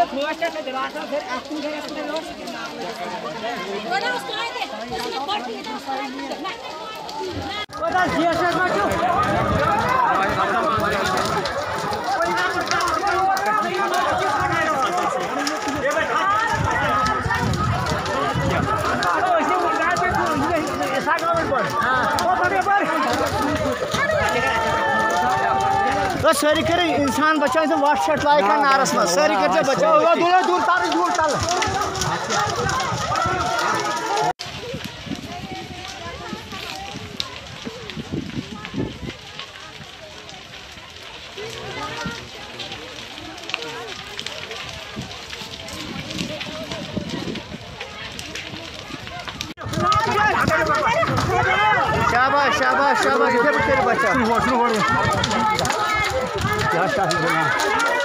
सारी कर इंसान बचा वाट शट लाइक नारस मज सारी कर बचाओ दूर दूर ताल दूर ताल शाबाश शाबाश शाबाश इधर तेरे बच्चा